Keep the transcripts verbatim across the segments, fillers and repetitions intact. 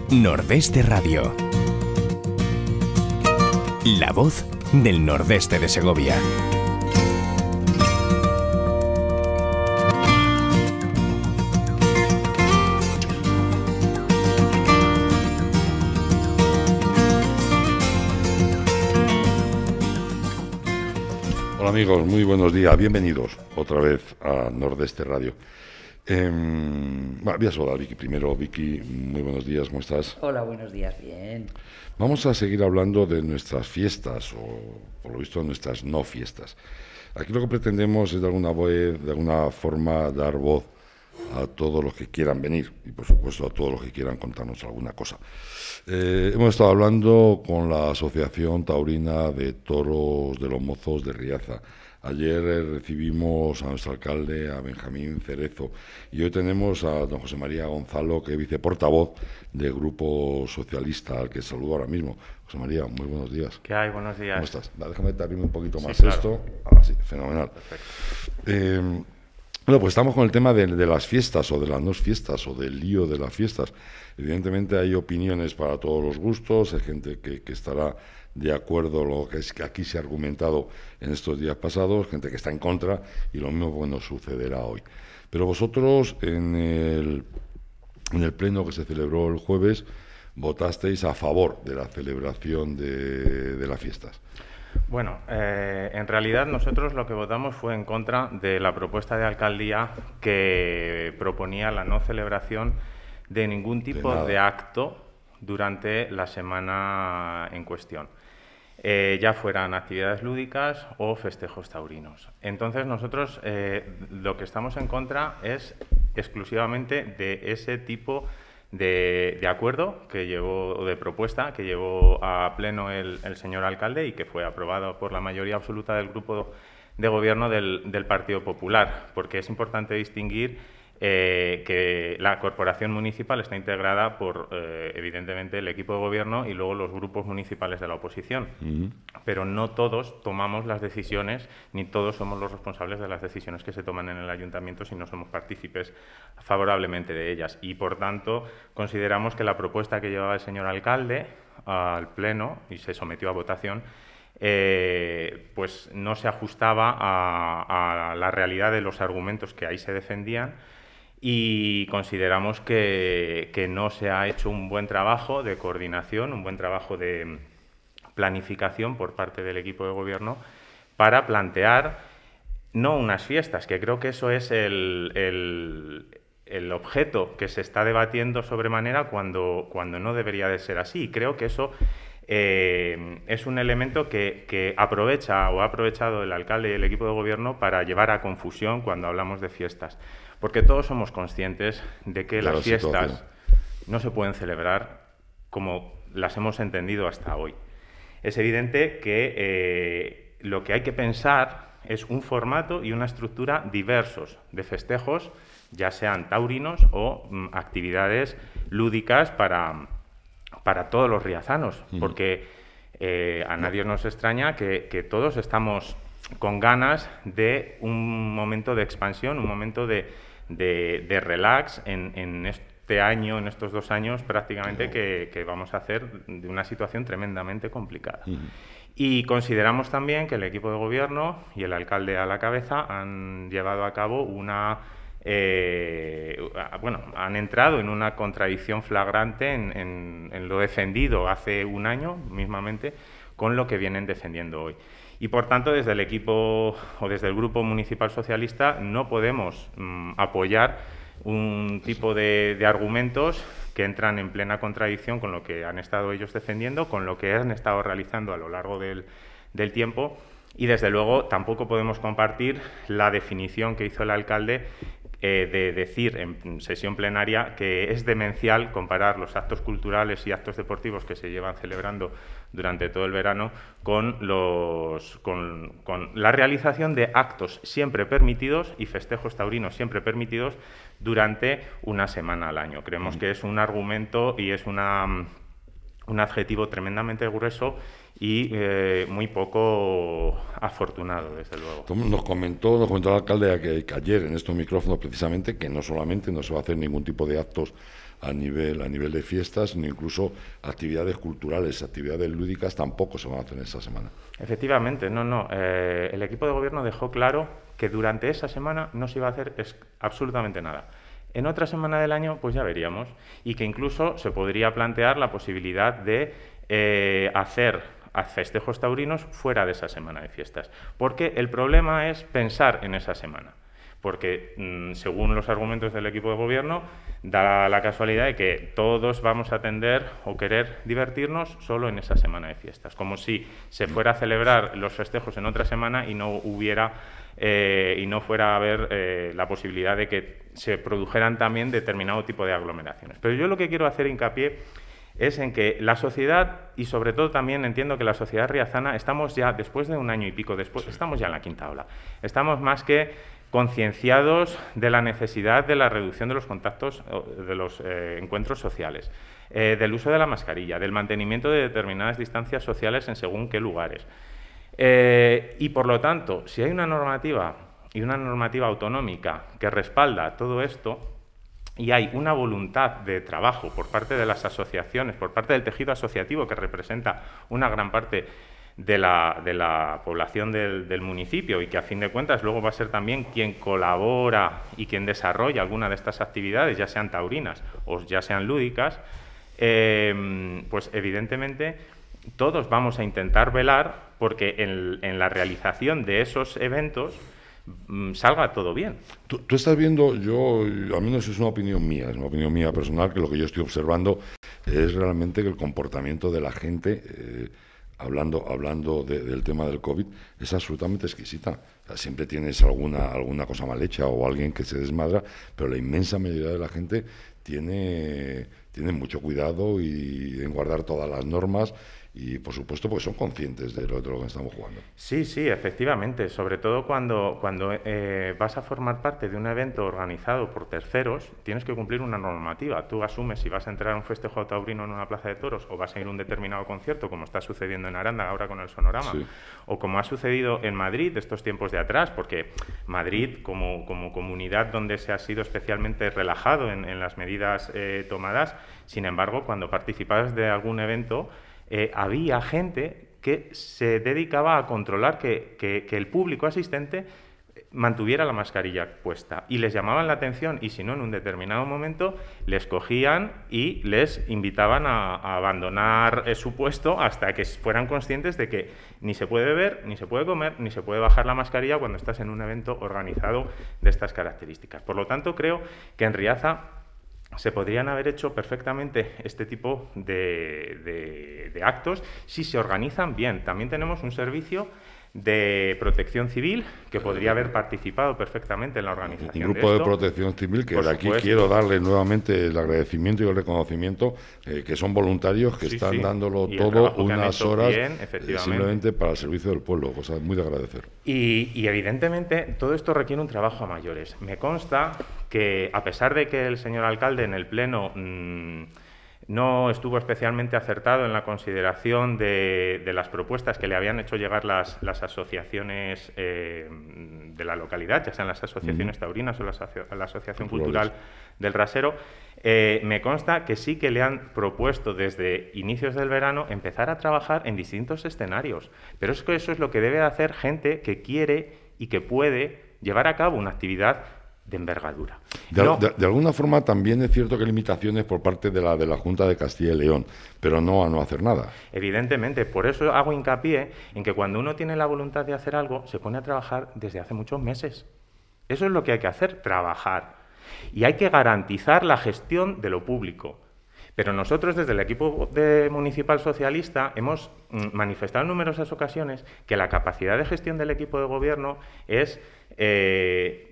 Nordeste Radio. La voz del nordeste de Segovia. Hola amigos, muy buenos días, bienvenidos otra vez a Nordeste Radio. Eh, voy a saludar a Vicky primero. Vicky, muy buenos días, ¿cómo estás? Hola, buenos días, bien. Vamos a seguir hablando de nuestras fiestas, o por lo visto nuestras no fiestas. Aquí lo que pretendemos es de alguna, vez, de alguna forma dar voz a todos los que quieran venir y por supuesto a todos los que quieran contarnos alguna cosa. Eh, hemos estado hablando con la Asociación Taurina de Toros de los Mozos de Riaza. Ayer eh, recibimos a nuestro alcalde, a Benjamín Cerezo, y hoy tenemos a don José María Gonzalo, que es viceportavoz del Grupo Socialista, al que saludo ahora mismo. José María, muy buenos días. ¿Qué hay? Buenos días. ¿Cómo estás? Da, déjame te arrimo un poquito más sí, claro. esto. Ah, sí, fenomenal. Perfecto. Eh, bueno, pues estamos con el tema de, de las fiestas, o de las no fiestas, o del lío de las fiestas. Evidentemente hay opiniones para todos los gustos, hay gente que, que estará de acuerdo lo que es que aquí se ha argumentado en estos días pasados, gente que está en contra, y lo mismo bueno sucederá hoy. Pero vosotros en el, en el pleno que se celebró el jueves votasteis a favor de la celebración de, de las fiestas. Bueno, eh, en realidad nosotros lo que votamos fue en contra de la propuesta de alcaldía que proponía la no celebración de ningún tipo de, de acto durante la semana en cuestión. Eh, ya fueran actividades lúdicas o festejos taurinos. Entonces nosotros eh, lo que estamos en contra es exclusivamente de ese tipo de, de acuerdo que llevó, o de propuesta que llevó a pleno el, el señor alcalde y que fue aprobado por la mayoría absoluta del grupo de gobierno del, del Partido Popular, porque es importante distinguir Eh, que la corporación municipal está integrada por, eh, evidentemente, el equipo de gobierno y luego los grupos municipales de la oposición. Uh-huh. Pero no todos tomamos las decisiones, ni todos somos los responsables de las decisiones que se toman en el ayuntamiento si no somos partícipes favorablemente de ellas. Y, por tanto, consideramos que la propuesta que llevaba el señor alcalde al Pleno y se sometió a votación, eh, pues no se ajustaba a, a la realidad de los argumentos que ahí se defendían. Y consideramos que, que no se ha hecho un buen trabajo de coordinación, un buen trabajo de planificación por parte del equipo de gobierno para plantear no unas fiestas, que creo que eso es el, el, el objeto que se está debatiendo sobremanera cuando, cuando no debería de ser así. Creo que eso eh, es un elemento que, que aprovecha o ha aprovechado el alcalde y el equipo de gobierno para llevar a confusión cuando hablamos de fiestas. Porque todos somos conscientes de que las fiestas no se pueden celebrar como las hemos entendido hasta hoy. Es evidente que eh, lo que hay que pensar es un formato y una estructura diversos de festejos, ya sean taurinos o mm, actividades lúdicas para, para todos los riazanos, mm. porque eh, a nadie nos extraña que, que todos estamos con ganas de un momento de expansión, un momento de De, de relax en, en este año, en estos dos años prácticamente que, que vamos a hacer de una situación tremendamente complicada. Uh-huh. Y consideramos también que el equipo de gobierno y el alcalde a la cabeza han llevado a cabo una... Eh, bueno, han entrado en una contradicción flagrante en, en, en lo defendido hace un año mismamente con lo que vienen defendiendo hoy. Y, por tanto, desde el equipo o desde el Grupo Municipal Socialista no podemos mmm, apoyar un tipo de, de argumentos que entran en plena contradicción con lo que han estado ellos defendiendo, con lo que han estado realizando a lo largo del, del tiempo. Y, desde luego, tampoco podemos compartir la definición que hizo el alcalde eh, de decir en sesión plenaria que es demencial comparar los actos culturales y actos deportivos que se llevan celebrando durante todo el verano con, los, con, con la realización de actos siempre permitidos y festejos taurinos siempre permitidos durante una semana al año. Creemos que es un argumento y es una, un adjetivo tremendamente grueso y eh, muy poco afortunado, desde luego. Nos comentó, nos comentó el alcalde que, que ayer en estos micrófonos precisamente que no solamente no se va a hacer ningún tipo de actos a nivel, a nivel de fiestas, ni incluso actividades culturales, actividades lúdicas tampoco se van a hacer en esa semana. Efectivamente, no, no. Eh, el equipo de gobierno dejó claro que durante esa semana no se iba a hacer es, absolutamente nada. En otra semana del año, pues ya veríamos. Y que incluso se podría plantear la posibilidad de eh, hacer a festejos taurinos fuera de esa semana de fiestas. Porque el problema es pensar en esa semana. Porque, mmm, según los argumentos del equipo de gobierno, da la casualidad de que todos vamos a tender o querer divertirnos solo en esa semana de fiestas. Como si se fuera a celebrar los festejos en otra semana y no hubiera eh, y no fuera a haber eh, la posibilidad de que se produjeran también determinado tipo de aglomeraciones. Pero yo lo que quiero hacer hincapié es en que la sociedad, y sobre todo también entiendo que la sociedad riazana, estamos ya, después de un año y pico después, estamos ya en la quinta ola. Estamos más que concienciados de la necesidad de la reducción de los contactos, de los eh, encuentros sociales, eh, del uso de la mascarilla, del mantenimiento de determinadas distancias sociales en según qué lugares. Eh, y, por lo tanto, si hay una normativa y una normativa autonómica que respalda todo esto, y hay una voluntad de trabajo por parte de las asociaciones, por parte del tejido asociativo que representa una gran parte de la, de la población del, del municipio y que, a fin de cuentas, luego va a ser también quien colabora y quien desarrolla alguna de estas actividades, ya sean taurinas o ya sean lúdicas, eh, pues evidentemente todos vamos a intentar velar porque en, en la realización de esos eventos salga todo bien. Tú, tú estás viendo, yo, a mí no es una opinión mía, es una opinión mía personal, que lo que yo estoy observando es realmente que el comportamiento de la gente, eh, hablando, hablando de, del tema del COVID, es absolutamente exquisita. O sea, siempre tienes alguna, alguna cosa mal hecha o alguien que se desmadra, pero la inmensa mayoría de la gente tiene, tiene mucho cuidado y en guardar todas las normas. Y, por supuesto, porque son conscientes de lo, de lo que estamos jugando. Sí, sí, efectivamente. Sobre todo cuando, cuando eh, vas a formar parte de un evento organizado por terceros, tienes que cumplir una normativa. Tú asumes si vas a entrar a un festejo taurino en una plaza de toros o vas a ir a un determinado concierto, como está sucediendo en Aranda ahora con el Sonorama, sí, o como ha sucedido en Madrid estos tiempos de atrás, porque Madrid, como, como comunidad donde se ha sido especialmente relajado en, en las medidas eh, tomadas, sin embargo, cuando participabas de algún evento, Eh, había gente que se dedicaba a controlar que, que, que el público asistente mantuviera la mascarilla puesta y les llamaban la atención y, si no, en un determinado momento les cogían y les invitaban a, a abandonar eh, su puesto hasta que fueran conscientes de que ni se puede beber, ni se puede comer, ni se puede bajar la mascarilla cuando estás en un evento organizado de estas características. Por lo tanto, creo que en Riaza se podrían haber hecho perfectamente este tipo de, de, de actos si se organizan bien. También tenemos un servicio de protección civil que podría haber participado perfectamente en la organización. Un grupo de, de protección civil que Por de aquí supuesto. quiero darle nuevamente el agradecimiento y el reconocimiento, eh, que son voluntarios que Sí, están sí. dándolo Y el todo trabajo que han unas hecho horas bien, eh, efectivamente. simplemente para el servicio del pueblo, cosa muy de agradecer. Y, y evidentemente todo esto requiere un trabajo a mayores. Me consta que, a pesar de que el señor alcalde en el pleno mmm, no estuvo especialmente acertado en la consideración de, de las propuestas que le habían hecho llegar las, las asociaciones eh, de la localidad, ya sean las asociaciones mm. taurinas o la, la Asociación Cultural del Rasero, eh, me consta que sí que le han propuesto desde inicios del verano empezar a trabajar en distintos escenarios. Pero es que eso es lo que debe hacer gente que quiere y que puede llevar a cabo una actividad de envergadura. De, no, de, de alguna forma también es cierto que hay limitaciones por parte de la, de la Junta de Castilla y León, pero no a no hacer nada. Evidentemente, por eso hago hincapié en que cuando uno tiene la voluntad de hacer algo, se pone a trabajar desde hace muchos meses. Eso es lo que hay que hacer, trabajar. Y hay que garantizar la gestión de lo público. Pero nosotros, desde el equipo de municipal socialista, hemos manifestado en numerosas ocasiones que la capacidad de gestión del equipo de gobierno es Eh,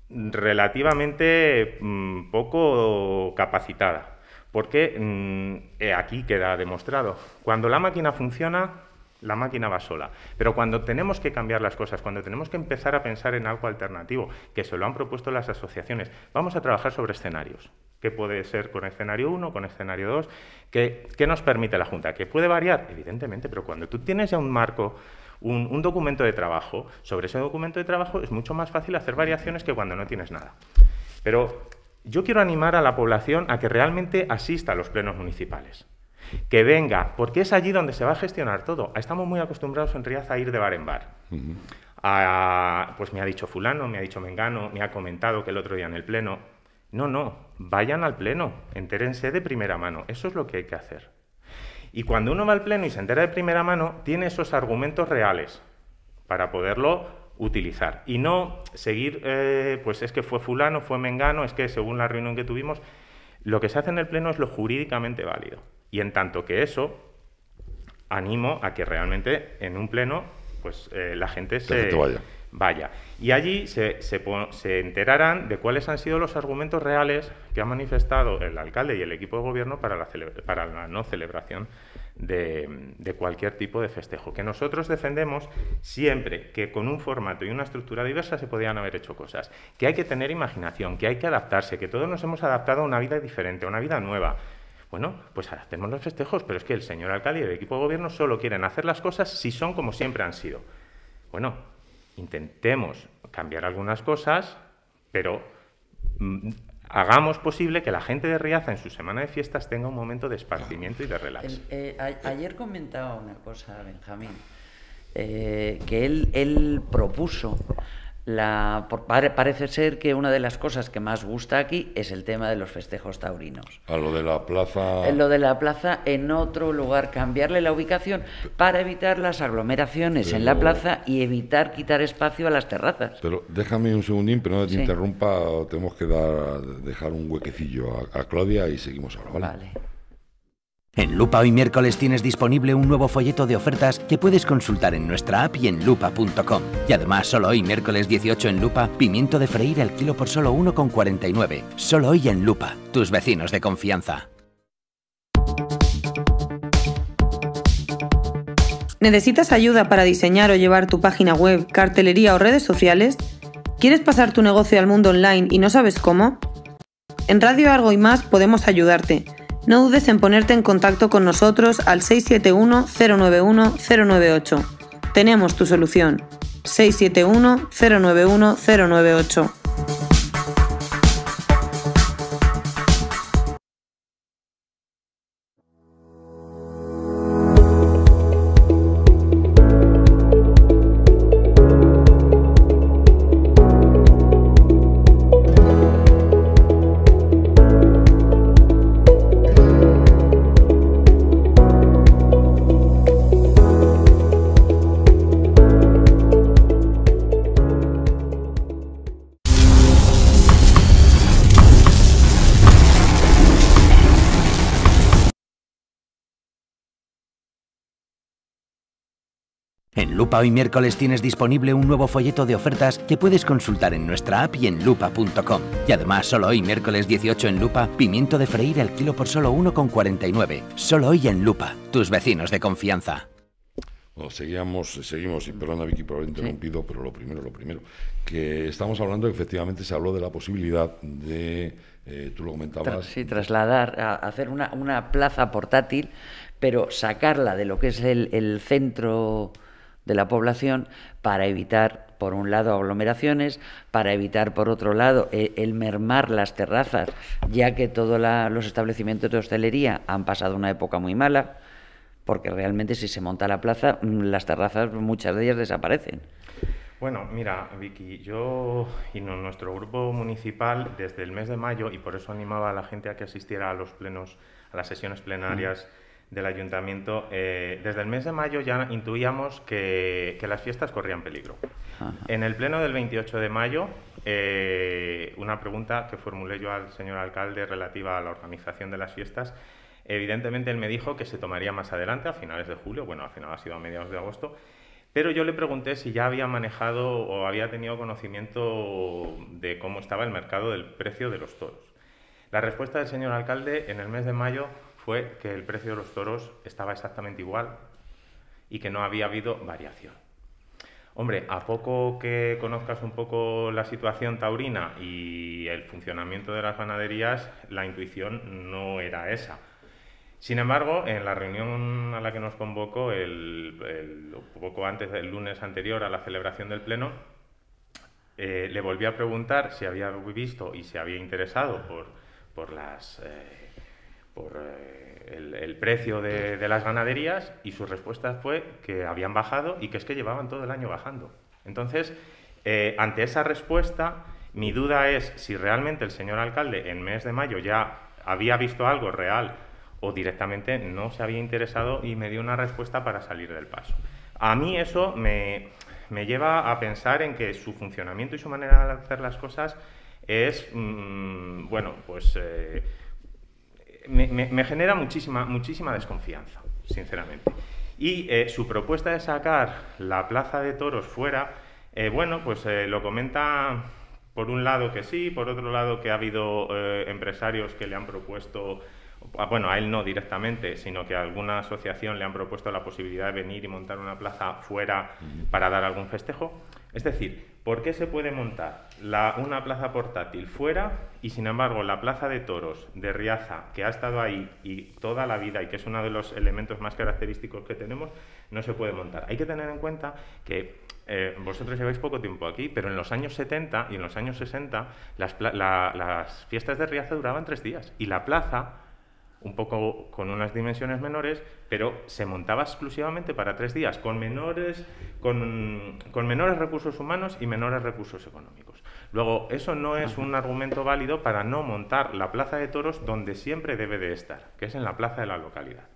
relativamente mmm, poco capacitada, porque mmm, aquí queda demostrado, cuando la máquina funciona, la máquina va sola, pero cuando tenemos que cambiar las cosas, cuando tenemos que empezar a pensar en algo alternativo, que se lo han propuesto las asociaciones, vamos a trabajar sobre escenarios, que puede ser con escenario uno, con escenario dos, que, que nos permite la Junta, que puede variar, evidentemente, pero cuando tú tienes ya un marco, Un, un documento de trabajo, sobre ese documento de trabajo es mucho más fácil hacer variaciones que cuando no tienes nada. Pero yo quiero animar a la población a que realmente asista a los plenos municipales. Que venga, porque es allí donde se va a gestionar todo. Estamos muy acostumbrados en Riaz a ir de bar en bar. Uh-huh. a, pues me ha dicho fulano, me ha dicho mengano, me ha comentado que el otro día en el pleno. No, no, vayan al pleno, entérense de primera mano. Eso es lo que hay que hacer. Y cuando uno va al pleno y se entera de primera mano, tiene esos argumentos reales para poderlo utilizar. Y no seguir, eh, pues es que fue fulano, fue mengano, es que según la reunión que tuvimos, lo que se hace en el pleno es lo jurídicamente válido. Y en tanto que eso, animo a que realmente en un pleno pues eh, la gente se que vaya. vaya. Y allí se, se, se enterarán de cuáles han sido los argumentos reales que ha manifestado el alcalde y el equipo de gobierno para la, para la no celebración de, de cualquier tipo de festejo. Que nosotros defendemos siempre que con un formato y una estructura diversa se podían haber hecho cosas. Que hay que tener imaginación, que hay que adaptarse, que todos nos hemos adaptado a una vida diferente, a una vida nueva. Bueno, pues hacemos los festejos, pero es que el señor alcalde y el equipo de gobierno solo quieren hacer las cosas si son como siempre han sido. Bueno, intentemos cambiar algunas cosas, pero mmm, hagamos posible que la gente de Riaza en su semana de fiestas tenga un momento de esparcimiento y de relax. El, eh, a, ayer comentaba una cosa, Benjamín, eh, que él, él propuso... La, por, parece ser que una de las cosas que más gusta aquí es el tema de los festejos taurinos. A lo de la plaza... Lo de la plaza en otro lugar, cambiarle la ubicación para evitar las aglomeraciones pero... en la plaza y evitar quitar espacio a las terrazas. Pero déjame un segundín, pero no te sí. interrumpa, tenemos que dar, dejar un huequecillo a, a Claudia y seguimos ahora, ¿vale? Vale. En Lupa hoy miércoles tienes disponible un nuevo folleto de ofertas que puedes consultar en nuestra app y en lupa punto com. Y además, solo hoy miércoles dieciocho en Lupa, pimiento de freír al kilo por solo uno con cuarenta y nueve. Solo hoy en Lupa, tus vecinos de confianza. ¿Necesitas ayuda para diseñar o llevar tu página web, cartelería o redes sociales? ¿Quieres pasar tu negocio al mundo online y no sabes cómo? En Radio Argo y Más podemos ayudarte. No dudes en ponerte en contacto con nosotros al seis siete uno, cero nueve uno, cero nueve ocho. Tenemos tu solución. seis siete uno, cero nueve uno, cero nueve ocho. En Lupa hoy miércoles tienes disponible un nuevo folleto de ofertas que puedes consultar en nuestra app y en lupa punto com. Y además, solo hoy miércoles dieciocho en Lupa, pimiento de freír al kilo por solo uno con cuarenta y nueve. Solo hoy en Lupa, tus vecinos de confianza. Bueno, seguimos, seguimos, y perdona Vicky por haber interrumpido, sí. Pero lo primero, lo primero, que estamos hablando, efectivamente se habló de la posibilidad de, eh, tú lo comentabas... Sí, trasladar, a hacer una, una plaza portátil, pero sacarla de lo que es el, el centro de la población para evitar, por un lado, aglomeraciones, para evitar, por otro lado, el, el mermar las terrazas, ya que todos los establecimientos de hostelería han pasado una época muy mala, porque realmente si se monta la plaza, las terrazas, muchas de ellas desaparecen. Bueno, mira, Vicky, yo y no, nuestro grupo municipal, desde el mes de mayo, y por eso animaba a la gente a que asistiera a los plenos, a las sesiones plenarias mm. del ayuntamiento, eh, desde el mes de mayo ya intuíamos que, que las fiestas corrían peligro. Ajá. En el pleno del veintiocho de mayo, eh, una pregunta que formulé yo al señor alcalde relativa a la organización de las fiestas, evidentemente él me dijo que se tomaría más adelante, a finales de julio, bueno, al final ha sido a mediados de agosto, pero yo le pregunté si ya había manejado o había tenido conocimiento de cómo estaba el mercado del precio de los toros. La respuesta del señor alcalde en el mes de mayo fue que el precio de los toros estaba exactamente igual y que no había habido variación. Hombre, a poco que conozcas un poco la situación taurina y el funcionamiento de las ganaderías, la intuición no era esa. Sin embargo, en la reunión a la que nos convocó el, el, poco antes del lunes anterior a la celebración del pleno, eh, le volví a preguntar si había visto y se había interesado por, por, las, eh, por eh, el, el precio de, de las ganaderías, y su respuesta fue que habían bajado y que es que llevaban todo el año bajando. Entonces, eh, ante esa respuesta, mi duda es si realmente el señor alcalde en mes de mayo ya había visto algo real o directamente no se había interesado y me dio una respuesta para salir del paso. A mí eso me, me lleva a pensar en que su funcionamiento y su manera de hacer las cosas es, mmm, bueno, pues eh, me, me, me genera muchísima, muchísima desconfianza, sinceramente. Y eh, su propuesta de sacar la plaza de toros fuera, eh, bueno, pues eh, lo comenta por un lado que sí, por otro lado que ha habido eh, empresarios que le han propuesto, bueno, a él no directamente, sino que a alguna asociación le han propuesto la posibilidad de venir y montar una plaza fuera para dar algún festejo. Es decir, ¿por qué se puede montar la, una plaza portátil fuera y, sin embargo, la plaza de toros de Riaza, que ha estado ahí y toda la vida y que es uno de los elementos más característicos que tenemos, no se puede montar? Hay que tener en cuenta que eh, vosotros lleváis poco tiempo aquí, pero en los años setenta y en los años sesenta las, la, las fiestas de Riaza duraban tres días y la plaza, un poco con unas dimensiones menores, pero se montaba exclusivamente para tres días, con menores, con, con menores recursos humanos y menores recursos económicos. Luego, eso no es un argumento válido para no montar la plaza de toros donde siempre debe de estar, que es en la plaza de la localidad.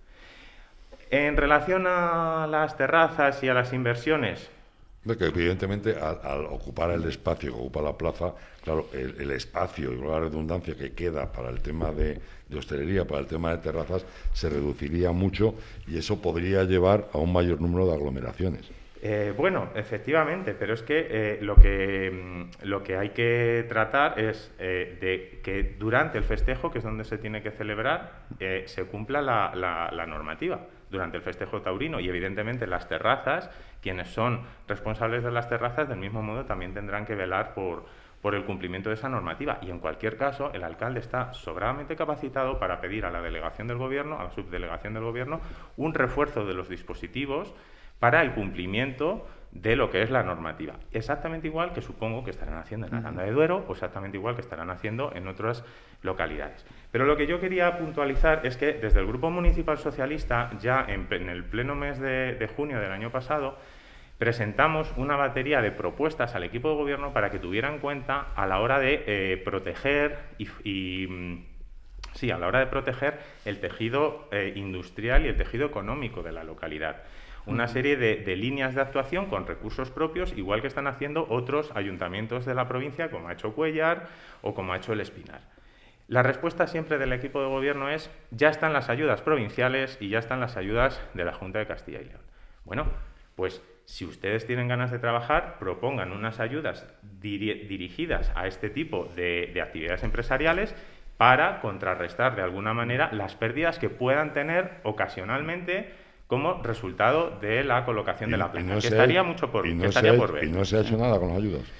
En relación a las terrazas y a las inversiones, de que evidentemente al, al ocupar el espacio que ocupa la plaza, claro, el, el espacio y la redundancia que queda para el tema de, de hostelería, para el tema de terrazas, se reduciría mucho y eso podría llevar a un mayor número de aglomeraciones. Eh, bueno, efectivamente, pero es que, eh, lo que lo que hay que tratar es eh, de que durante el festejo, que es donde se tiene que celebrar, eh, se cumpla la, la, la normativa durante el festejo taurino, y evidentemente las terrazas, quienes son responsables de las terrazas, del mismo modo también tendrán que velar por, por el cumplimiento de esa normativa. Y en cualquier caso, el alcalde está sobradamente capacitado para pedir a la delegación del gobierno, a la subdelegación del gobierno, un refuerzo de los dispositivos para el cumplimiento de lo que es la normativa. Exactamente igual que supongo que estarán haciendo en Aranda de Duero o exactamente igual que estarán haciendo en otras localidades. Pero lo que yo quería puntualizar es que desde el Grupo Municipal Socialista, ya en, en el pleno mes de, de junio del año pasado, presentamos una batería de propuestas al equipo de gobierno para que tuviera en cuenta a la hora de eh, proteger y, y sí, a la hora de proteger el tejido eh, industrial y el tejido económico de la localidad. Una serie de, de líneas de actuación con recursos propios, igual que están haciendo otros ayuntamientos de la provincia, como ha hecho Cuéllar o como ha hecho El Espinar. La respuesta siempre del equipo de gobierno es: ya están las ayudas provinciales y ya están las ayudas de la Junta de Castilla y León. Bueno, pues si ustedes tienen ganas de trabajar, propongan unas ayudas diri dirigidas a este tipo de, de actividades empresariales para contrarrestar de alguna manera las pérdidas que puedan tener ocasionalmente como resultado de la colocación y, de la plaza, no que estaría mucho por, y no que estaría se, por ver. ¿Y no se ha hecho nada con las ayudas?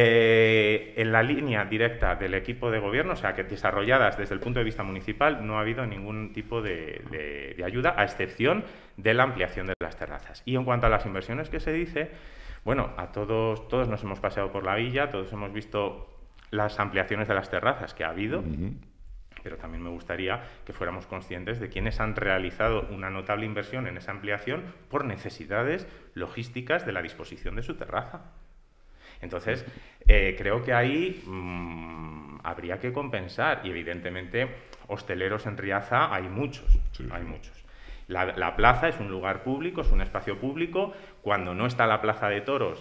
Eh, en la línea directa del equipo de gobierno, o sea, que desarrolladas desde el punto de vista municipal, no ha habido ningún tipo de, de, de ayuda, a excepción de la ampliación de las terrazas. Y en cuanto a las inversiones que se dice, bueno, a todos, todos nos hemos paseado por la villa, todos hemos visto las ampliaciones de las terrazas que ha habido, uh-huh. Pero también me gustaría que fuéramos conscientes de quienes han realizado una notable inversión en esa ampliación por necesidades logísticas de la disposición de su terraza. Entonces, eh, creo que ahí mmm, habría que compensar, y evidentemente hosteleros en Riaza hay muchos, sí. hay muchos. La, la plaza es un lugar público, es un espacio público. Cuando no está la plaza de toros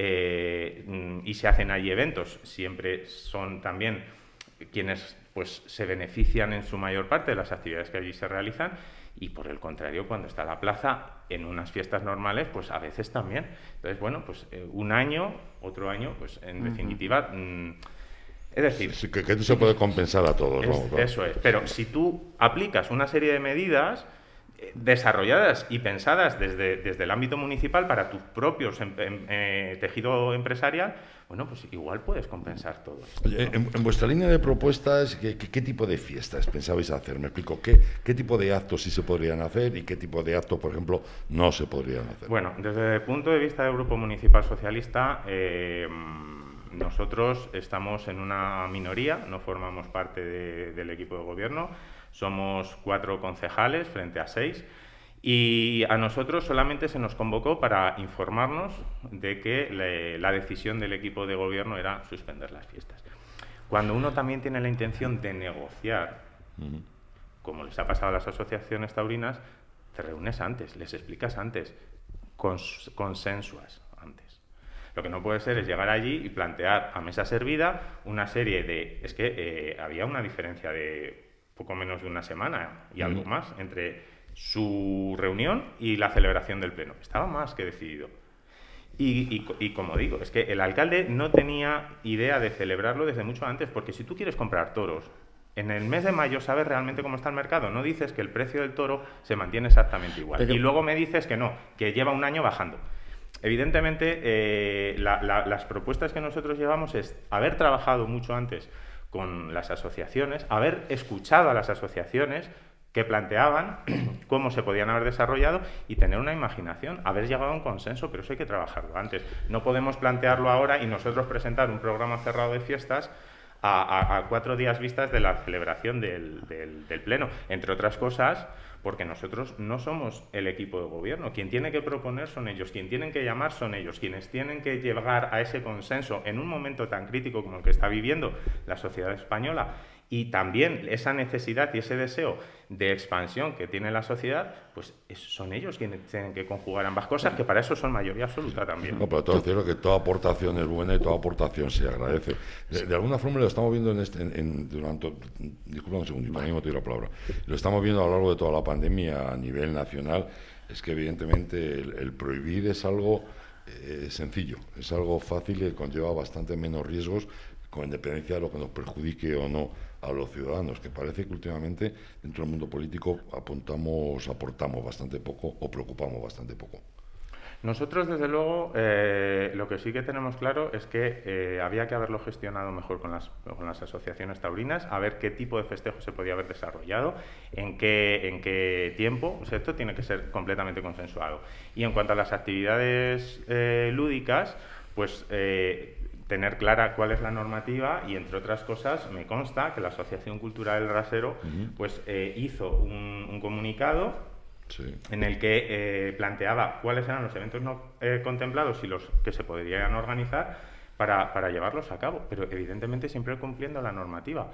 eh, y se hacen allí eventos, siempre son también quienes pues se benefician en su mayor parte de las actividades que allí se realizan, y por el contrario, cuando está la plaza en unas fiestas normales, pues a veces también. Entonces, bueno, pues eh, un año, otro año, pues en uh-huh. definitiva, mmm, es decir... Sí, que, que esto se puede compensar a todos, es, ¿no? Claro. Eso es, pero si tú aplicas una serie de medidas eh, desarrolladas y pensadas desde, desde el ámbito municipal para tus propios em, em, eh, tejido empresarial, bueno, pues igual puedes compensar todo esto, ¿no? Oye, en, en vuestra línea de propuestas, ¿qué, qué, qué tipo de fiestas pensabais hacer? Me explico, ¿qué, ¿qué tipo de actos sí se podrían hacer y qué tipo de actos, por ejemplo, no se podrían hacer? Bueno, desde el punto de vista del Grupo Municipal Socialista, eh, nosotros estamos en una minoría, no formamos parte de, del equipo de gobierno, somos cuatro concejales frente a seis, y a nosotros solamente se nos convocó para informarnos de que le, la decisión del equipo de gobierno era suspender las fiestas. Cuando uno también tiene la intención de negociar, uh-huh. como les ha pasado a las asociaciones taurinas, te reúnes antes, les explicas antes, cons consensuas antes. Lo que no puede ser es llegar allí y plantear a mesa servida una serie de... Es que eh, había una diferencia de poco menos de una semana y uh-huh. algo más entre su reunión y la celebración del pleno. Estaba más que decidido. Y, y, y como digo, es que el alcalde no tenía idea de celebrarlo desde mucho antes, porque si tú quieres comprar toros, en el mes de mayo sabes realmente cómo está el mercado. No dices que el precio del toro se mantiene exactamente igual. Pero... Y luego me dices que no, que lleva un año bajando. Evidentemente, eh, la, la, las propuestas que nosotros llevamos es haber trabajado mucho antes con las asociaciones, haber escuchado a las asociaciones que planteaban cómo se podían haber desarrollado y tener una imaginación, haber llegado a un consenso, pero eso hay que trabajarlo antes. No podemos plantearlo ahora y nosotros presentar un programa cerrado de fiestas a, a, a cuatro días vistas de la celebración del, del, del pleno, entre otras cosas, porque nosotros no somos el equipo de gobierno. Quien tiene que proponer son ellos, quien tienen que llamar son ellos, quienes tienen que llegar a ese consenso en un momento tan crítico como el que está viviendo la sociedad española. Y también esa necesidad y ese deseo de expansión que tiene la sociedad, pues son ellos quienes tienen que conjugar ambas cosas, que para eso son mayoría absoluta también. No, pero todo es cierto que toda aportación es buena y toda aportación se agradece. De, de alguna forma lo estamos viendo en este, en, en, durante, disculpa un segundo, para mí me te doy la palabra. Lo estamos viendo a lo largo de toda la pandemia a nivel nacional. Es que evidentemente el, el prohibir es algo eh, sencillo, es algo fácil y conlleva bastante menos riesgos, con independencia de lo que nos perjudique o no a los ciudadanos, que parece que últimamente dentro del mundo político apuntamos, aportamos bastante poco o preocupamos bastante poco. Nosotros, desde luego, eh, lo que sí que tenemos claro es que eh, había que haberlo gestionado mejor con las, con las asociaciones taurinas, a ver qué tipo de festejo se podía haber desarrollado, en qué, en qué tiempo. O sea, esto tiene que ser completamente consensuado. Y en cuanto a las actividades eh, lúdicas, pues... Eh, tener clara cuál es la normativa y, entre otras cosas, me consta que la Asociación Cultural El Rasero uh-huh. pues, eh, hizo un, un comunicado sí. en el que eh, planteaba cuáles eran los eventos no eh, contemplados y los que se podrían organizar para, para llevarlos a cabo, pero evidentemente siempre cumpliendo la normativa.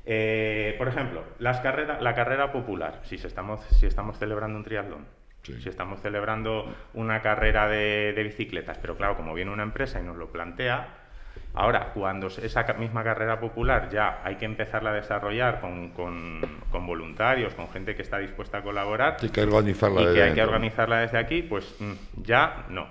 Eh, por ejemplo, las carrera, la carrera popular, si, se estamos, si estamos celebrando un triatlón, sí. si estamos celebrando una carrera de, de bicicletas, pero claro, como viene una empresa y nos lo plantea, ahora, cuando esa misma carrera popular ya hay que empezarla a desarrollar con, con, con voluntarios, con gente que está dispuesta a colaborar hay que organizarla y desde que hay dentro. que organizarla desde aquí, pues ya no.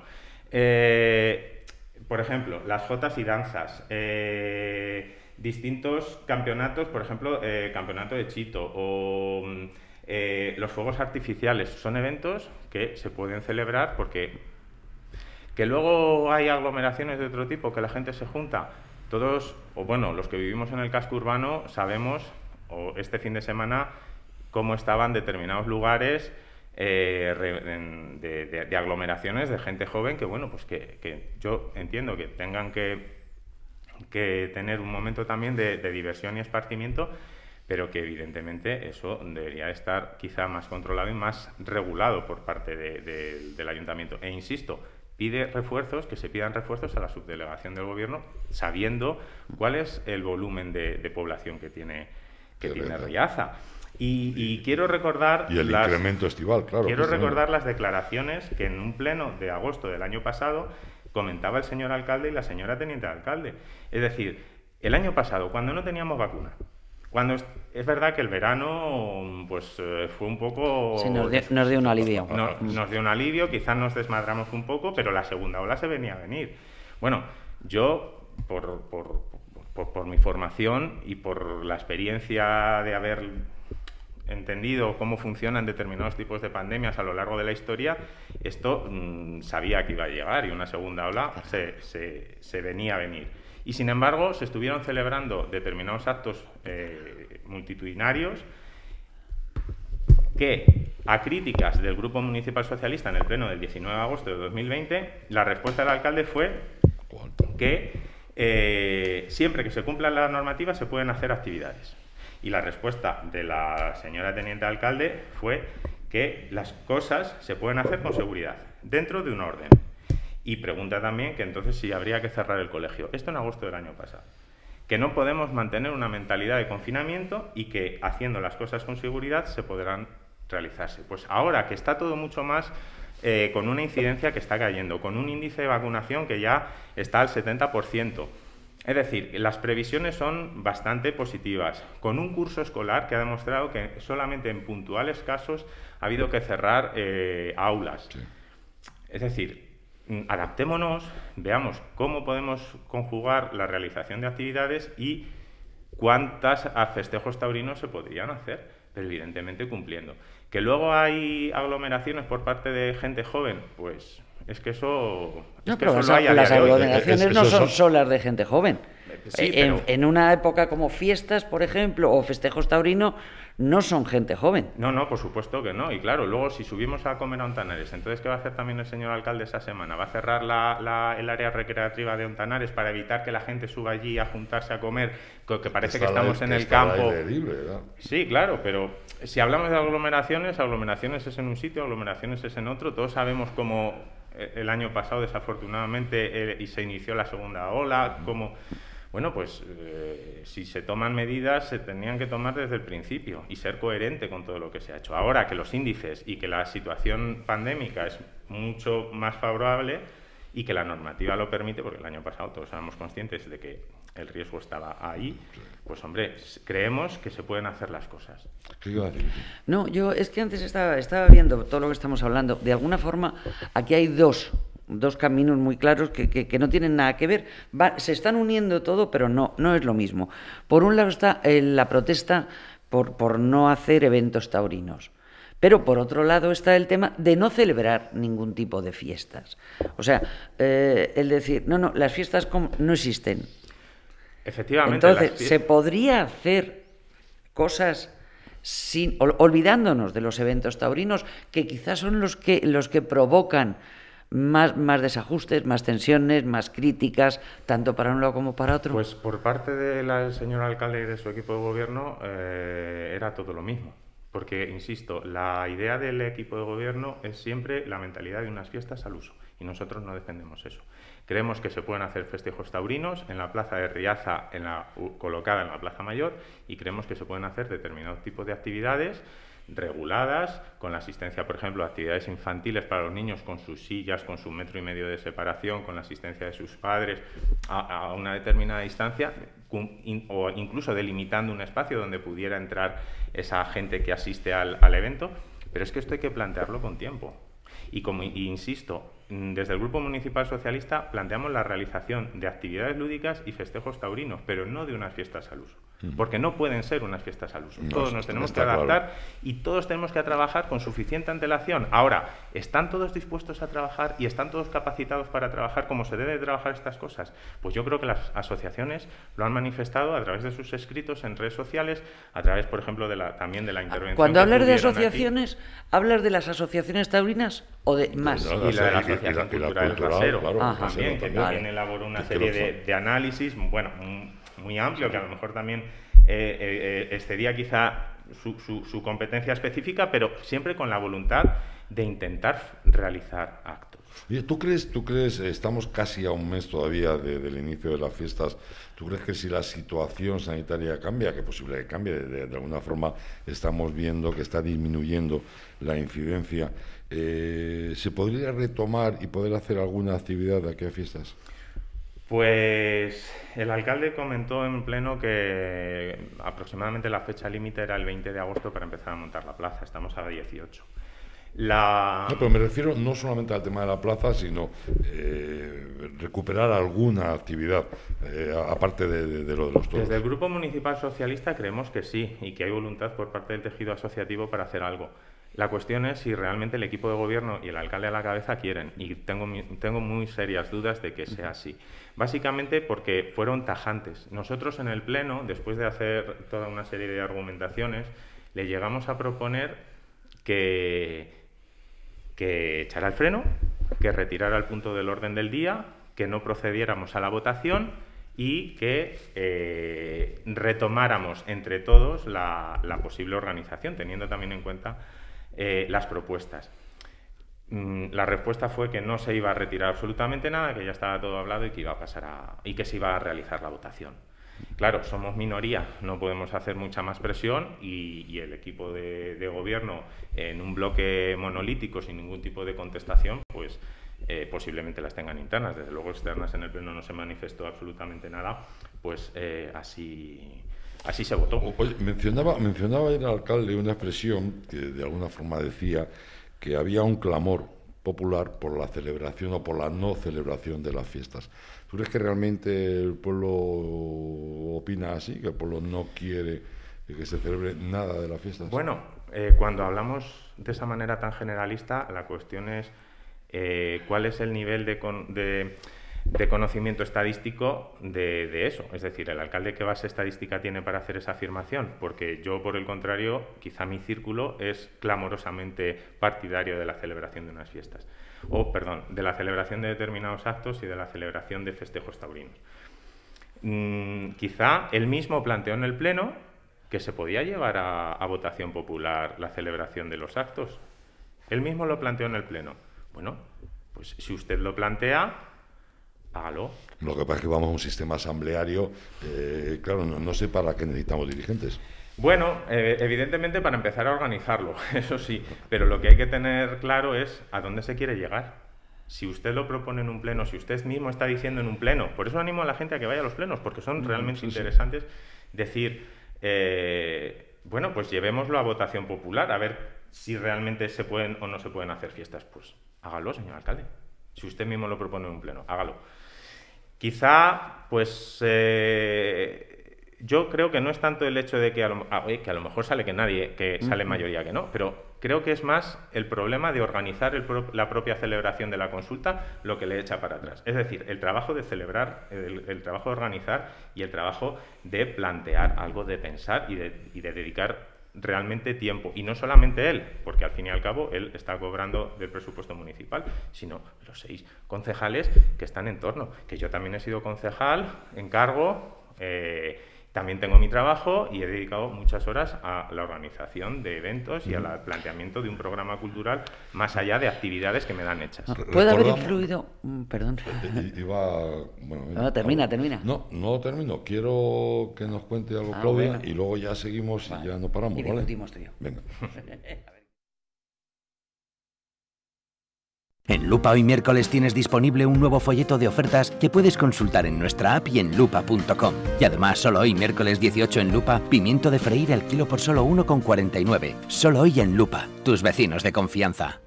Eh, por ejemplo, las jotas y danzas, eh, distintos campeonatos, por ejemplo, eh, campeonato de Chito o eh, los fuegos artificiales, son eventos que se pueden celebrar porque... Que luego hay aglomeraciones de otro tipo, que la gente se junta. Todos, o bueno, los que vivimos en el casco urbano sabemos, o este fin de semana, cómo estaban determinados lugares eh, de, de, de aglomeraciones de gente joven que, bueno, pues que, que yo entiendo que tengan que, que tener un momento también de, de diversión y esparcimiento, pero que evidentemente eso debería estar quizá más controlado y más regulado por parte de, de, del ayuntamiento. E insisto, pide refuerzos, que se pidan refuerzos a la subdelegación del gobierno, sabiendo cuál es el volumen de, de población que tiene, que tiene Riaza. Y, y quiero recordar... Y el las, incremento estival, claro. Quiero recordar las declaraciones que en un pleno de agosto del año pasado comentaba el señor alcalde y la señora teniente alcalde. Es decir, el año pasado, cuando no teníamos vacuna, cuando es, es verdad que el verano pues eh, fue un poco... Sí, nos dio, nos dio un alivio. No, nos dio un alivio, quizás nos desmadramos un poco, pero la segunda ola se venía a venir. Bueno, yo, por, por, por, por mi formación y por la experiencia de haber entendido cómo funcionan determinados tipos de pandemias a lo largo de la historia, esto mmm, sabía que iba a llegar y una segunda ola se, se, se venía a venir. Y sin embargo, se estuvieron celebrando determinados actos eh, multitudinarios que, a críticas del Grupo Municipal Socialista en el pleno del diecinueve de agosto de dos mil veinte, la respuesta del alcalde fue que eh, siempre que se cumplan las normativas se pueden hacer actividades. Y la respuesta de la señora teniente alcalde fue que las cosas se pueden hacer con seguridad, dentro de un orden. Y pregunta también que entonces si habría que cerrar el colegio. Esto en agosto del año pasado. Que no podemos mantener una mentalidad de confinamiento y que haciendo las cosas con seguridad se podrán realizarse. Pues ahora que está todo mucho más eh, con una incidencia que está cayendo, con un índice de vacunación que ya está al setenta por ciento. Es decir, las previsiones son bastante positivas, con un curso escolar que ha demostrado que solamente en puntuales casos ha habido que cerrar eh, aulas. Sí. Es decir, adaptémonos, veamos cómo podemos conjugar la realización de actividades y cuántas festejos taurinos se podrían hacer, pero evidentemente cumpliendo. Que luego hay aglomeraciones por parte de gente joven, pues es que eso... No, es que pero eso las, las aglomeraciones es, no son, son solas de gente joven. Sí, en, pero... en una época como fiestas, por ejemplo, o festejos taurinos, no son gente joven. No, no, por supuesto que no. Y claro, luego si subimos a comer a Ontanares, entonces ¿qué va a hacer también el señor alcalde esa semana? ¿Va a cerrar la, la, el área recreativa de Ontanares para evitar que la gente suba allí a juntarse a comer, que parece está que estamos la, en que el campo? Libre, ¿no? Sí, claro, pero si hablamos de aglomeraciones, aglomeraciones es en un sitio, aglomeraciones es en otro. Todos sabemos cómo el año pasado, desafortunadamente, eh, y se inició la segunda ola, cómo... Bueno, pues eh, si se toman medidas, se tenían que tomar desde el principio y ser coherente con todo lo que se ha hecho. Ahora que los índices y que la situación pandémica es mucho más favorable y que la normativa lo permite, porque el año pasado todos éramos conscientes de que el riesgo estaba ahí, pues hombre, creemos que se pueden hacer las cosas. ¿Qué iba a decir? No, yo es que antes estaba, estaba viendo todo lo que estamos hablando. De alguna forma, aquí hay dos... dos caminos muy claros que, que, que no tienen nada que ver. Va, se están uniendo todo, pero no, no es lo mismo. Por un lado está eh, la protesta por, por no hacer eventos taurinos. Pero por otro lado está el tema de no celebrar ningún tipo de fiestas. O sea, eh, el decir, no, no, las fiestas no existen. Efectivamente. Entonces, se podría hacer cosas... Sin, ol, olvidándonos de los eventos taurinos, que quizás son los que, los que provocan Más, más desajustes, más tensiones, más críticas, tanto para un lado como para otro. Pues por parte del señor alcalde y de su equipo de gobierno eh, era todo lo mismo. Porque, insisto, la idea del equipo de gobierno es siempre la mentalidad de unas fiestas al uso. Y nosotros no defendemos eso. Creemos que se pueden hacer festejos taurinos en la plaza de Riaza, en la, colocada en la Plaza Mayor, y creemos que se pueden hacer determinados tipos de actividades reguladas, con la asistencia, por ejemplo, a actividades infantiles para los niños con sus sillas, con su metro y medio de separación, con la asistencia de sus padres a, a una determinada distancia, in, o incluso delimitando un espacio donde pudiera entrar esa gente que asiste al, al evento. Pero es que esto hay que plantearlo con tiempo. Y como y insisto, desde el Grupo Municipal Socialista planteamos la realización de actividades lúdicas y festejos taurinos, pero no de unas fiestas al uso. Porque no pueden ser unas fiestas al uso. No, todos nos tenemos que adaptar, claro, y todos tenemos que trabajar con suficiente antelación. Ahora, ¿están todos dispuestos a trabajar y están todos capacitados para trabajar como se debe de trabajar estas cosas? Pues yo creo que las asociaciones lo han manifestado a través de sus escritos en redes sociales, a través, por ejemplo, de la, también de la intervención. Cuando hablas de asociaciones, aquí, ¿hablas de las asociaciones taurinas o de más? No, no, y la de la Asociación Cultural del Rasero, claro, ah, también, que también vale. elaboró una serie de, de análisis, bueno, muy amplio, que a lo mejor también eh, eh, excedía quizá su, su, su competencia específica, pero siempre con la voluntad de intentar realizar actos. Oye, ¿tú crees, tú crees, estamos casi a un mes todavía de, del inicio de las fiestas, ¿tú crees que si la situación sanitaria cambia, que es posible que cambie, de, de alguna forma estamos viendo que está disminuyendo la incidencia, eh, ¿se podría retomar y poder hacer alguna actividad de aquí a fiestas? Pues el alcalde comentó en pleno que aproximadamente la fecha límite era el veinte de agosto para empezar a montar la plaza, estamos a dieciocho. La... No, pero me refiero no solamente al tema de la plaza, sino eh, recuperar alguna actividad, eh, aparte de, de, de lo de los toros. Desde el Grupo Municipal Socialista creemos que sí, y que hay voluntad por parte del tejido asociativo para hacer algo. La cuestión es si realmente el equipo de gobierno y el alcalde a la cabeza quieren, y tengo, tengo muy serias dudas de que sea así. Básicamente porque fueron tajantes. Nosotros en el Pleno, después de hacer toda una serie de argumentaciones, le llegamos a proponer que, que echara el freno, que retirara el punto del orden del día, que no procediéramos a la votación y que eh, retomáramos entre todos la, la posible organización, teniendo también en cuenta eh, las propuestas. Mm, la respuesta fue que no se iba a retirar absolutamente nada, que ya estaba todo hablado y que iba a pasar a, y que se iba a realizar la votación. Claro, somos minoría, no podemos hacer mucha más presión y, y el equipo de, de gobierno en un bloque monolítico sin ningún tipo de contestación, pues Eh, posiblemente las tengan internas, desde luego externas en el pleno no se manifestó absolutamente nada, pues eh, así, así se votó. Oye, mencionaba, mencionaba el alcalde una expresión que de alguna forma decía que había un clamor popular por la celebración o por la no celebración de las fiestas. ¿Tú crees que realmente el pueblo opina así, que el pueblo no quiere que se celebre nada de las fiestas? Bueno, eh, cuando hablamos de esa manera tan generalista, la cuestión es Eh, cuál es el nivel de, con, de, de conocimiento estadístico de, de eso. Es decir, el alcalde, ¿qué base estadística tiene para hacer esa afirmación? Porque yo, por el contrario, quizá mi círculo es clamorosamente partidario de la celebración de unas fiestas. O, perdón, de la celebración de determinados actos y de la celebración de festejos taurinos. Mm, quizá él mismo planteó en el Pleno que se podía llevar a, a votación popular la celebración de los actos. Él mismo lo planteó en el Pleno. Bueno, pues si usted lo plantea, hágalo. Lo que pasa es que vamos a un sistema asambleario, eh, claro, no, no sé para qué necesitamos dirigentes. Bueno, eh, evidentemente para empezar a organizarlo, eso sí, pero lo que hay que tener claro es a dónde se quiere llegar. Si usted lo propone en un pleno, si usted mismo está diciendo en un pleno, por eso animo a la gente a que vaya a los plenos, porque son realmente sí, interesantes, sí. Decir, eh, bueno, pues llevémoslo a votación popular, a ver si realmente se pueden o no se pueden hacer fiestas, pues hágalo, señor alcalde. Si usted mismo lo propone en un pleno, hágalo. Quizá, pues, eh, yo creo que no es tanto el hecho de que a lo, ah, oye, que a lo mejor sale que nadie, que sale mayoría que no, pero creo que es más el problema de organizar el pro, la propia celebración de la consulta lo que le echa para atrás. Es decir, el trabajo de celebrar, el, el trabajo de organizar y el trabajo de plantear algo, de pensar y de, y de dedicar realmente tiempo, y no solamente él, porque al fin y al cabo él está cobrando del presupuesto municipal, sino los seis concejales que están en torno, que yo también he sido concejal, encargo, eh, también tengo mi trabajo y he dedicado muchas horas a la organización de eventos y al planteamiento de un programa cultural más allá de actividades que me dan hechas. No, ¿puede haber influido? Perdón. Iba, bueno, no, termina, termina. No, no termino. Quiero que nos cuente algo, ah, Claudia, bueno. Y luego ya seguimos vale. Y ya no paramos, y ¿vale? discutimos tú y yo. Venga. En Lupa hoy miércoles tienes disponible un nuevo folleto de ofertas que puedes consultar en nuestra app y en lupa punto com. Y además, solo hoy miércoles dieciocho en Lupa, pimiento de freír al kilo por solo uno con cuarenta y nueve. Solo hoy en Lupa, tus vecinos de confianza.